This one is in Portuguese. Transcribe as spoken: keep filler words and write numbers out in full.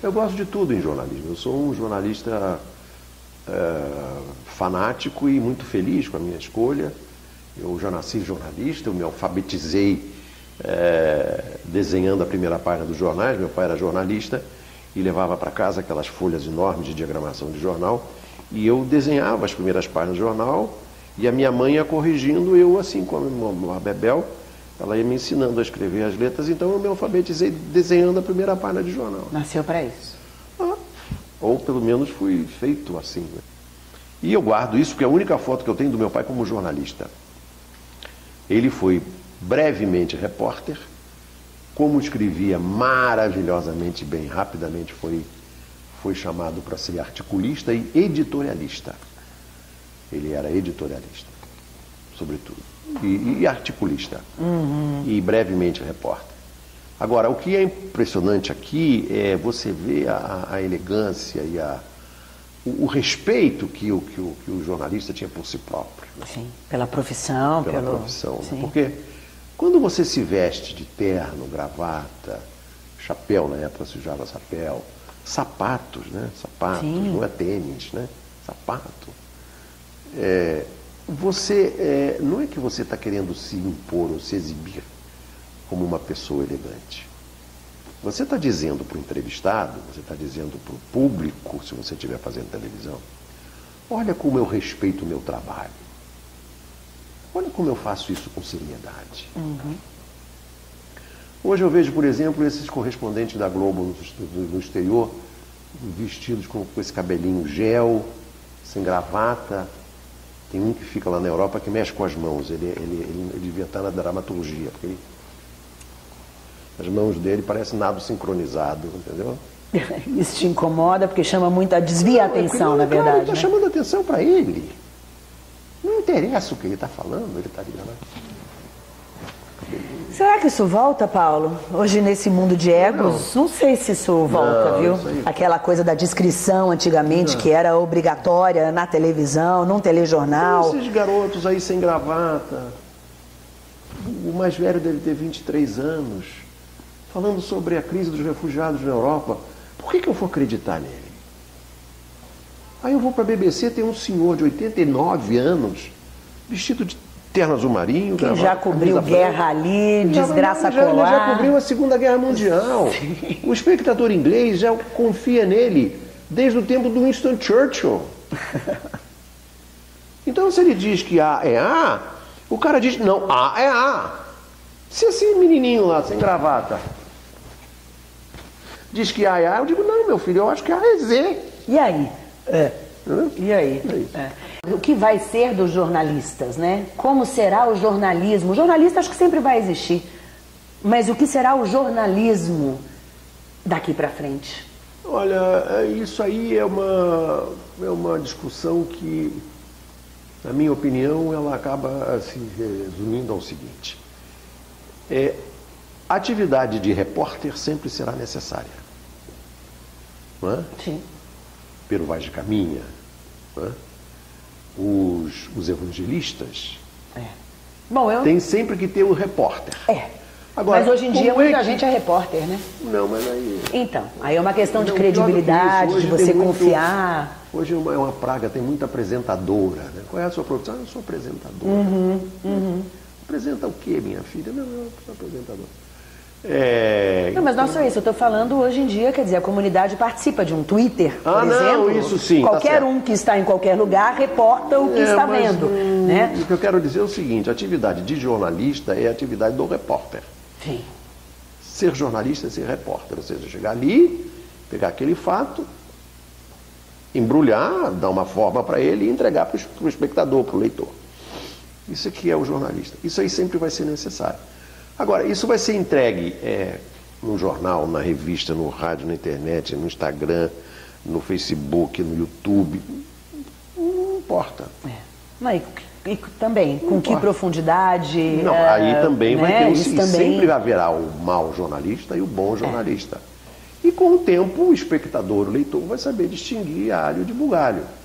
Eu gosto de tudo em jornalismo. Eu sou um jornalista é, fanático e muito feliz com a minha escolha. Eu já nasci jornalista, eu me alfabetizei é, desenhando a primeira página dos jornais. Meu pai era jornalista e levava para casa aquelas folhas enormes de diagramação de jornal. E eu desenhava as primeiras páginas do jornal e a minha mãe ia corrigindo, eu assim como a Bebel, ela ia me ensinando a escrever as letras, então eu me alfabetizei desenhando a primeira página de jornal. Nasceu para isso. Ah, ou pelo menos fui feito assim. Né? E eu guardo isso porque é a única foto que eu tenho do meu pai como jornalista. Ele foi brevemente repórter, como escrevia maravilhosamente bem, rapidamente foi, foi chamado para ser articulista e editorialista. Ele era editorialista, sobretudo, e, e articulista, uhum. e brevemente repórter. Agora, o que é impressionante aqui é você ver a, a elegância e a, o, o respeito que o, que, o, que o jornalista tinha por si próprio. Sim, pela profissão. Pela pelo... profissão, Sim. Porque quando você se veste de terno, gravata, chapéu, na época se usava chapéu, sapatos, né? Sapatos, Sim. não é tênis, né? Sapato. É, você, é, não é que você está querendo se impor ou se exibir como uma pessoa elegante. Você está dizendo para o entrevistado, você está dizendo para o público, se você estiver fazendo televisão, olha como eu respeito o meu trabalho. Olha como eu faço isso com seriedade. Uhum. Hoje eu vejo, por exemplo, esses correspondentes da Globo no, no exterior, vestidos com, com esse cabelinho gel, sem gravata. Tem um que fica lá na Europa que mexe com as mãos. Ele, ele, ele, ele devia estar na dramaturgia, porque ele, as mãos dele parecem nado sincronizado, entendeu? Isso te incomoda porque chama muito a desvia a atenção, não, na claro, verdade. Está né? chamando a atenção para ele. Não interessa o que ele está falando, ele está ligado. Será que isso volta, Paulo? Hoje nesse mundo de egos, não, não sei se isso volta, não, viu? Isso aí... Aquela coisa da descrição antigamente, não. que era obrigatória na televisão, num telejornal. Então, esses garotos aí sem gravata, o mais velho deve ter vinte e três anos, falando sobre a crise dos refugiados na Europa, por que, que eu vou acreditar nele? Aí eu vou para a B B C, tem um senhor de oitenta e nove anos, vestido de terno azul marinho. Que já cobriu guerra ali, desgraça já, colar. Já cobriu a Segunda Guerra Mundial. Sim. O espectador inglês já confia nele desde o tempo do Winston Churchill. Então se ele diz que A é A, o cara diz, não, A é A. Se esse menininho lá, sem gravata, diz que A é A, eu digo, não, meu filho, eu acho que A é Z. E aí? É. E aí? É é. O que vai ser dos jornalistas, né? Como será o jornalismo? O jornalista acho que sempre vai existir. Mas o que será o jornalismo daqui para frente? Olha, isso aí é uma, é uma discussão que, na minha opinião, ela acaba se resumindo ao seguinte. É, a atividade de repórter sempre será necessária. Não é? Sim. Pero Vaz de Caminha, não é? os, os evangelistas, é. Bom, eu... tem sempre que ter o repórter. É. Agora, mas hoje em dia muita é que... gente é repórter, né? Não, mas aí... Então, aí é uma questão de não, credibilidade, de você confiar. Muito... Hoje é uma, é uma praga, tem muita apresentadora. Né? Qual é a sua profissão? Eu sou apresentadora. Uhum, uhum. Apresenta o quê, minha filha? Não, eu sou apresentadora. É... Não, mas não só isso, eu estou falando hoje em dia, quer dizer, a comunidade participa de um Twitter, por ah, exemplo. Não, isso sim. Qualquer tá um que está em qualquer lugar reporta o que é, está mas, vendo. Hum, né? O que eu quero dizer é o seguinte, a atividade de jornalista é a atividade do repórter. Sim. Ser jornalista é ser repórter, ou seja, chegar ali, pegar aquele fato, embrulhar, dar uma forma para ele e entregar para o espectador, para o leitor. Isso aqui é o jornalista. Isso aí sempre vai ser necessário. Agora, isso vai ser entregue é, no jornal, na revista, no rádio, na internet, no Instagram, no Facebook, no YouTube. Não importa. É. Não, e, e também, com não que importa. Profundidade... Não, é, aí também né? vai ter... Isso e também... sempre haverá o mau jornalista e o bom jornalista. É. E com o tempo, o espectador, o leitor, vai saber distinguir alho de bugalho.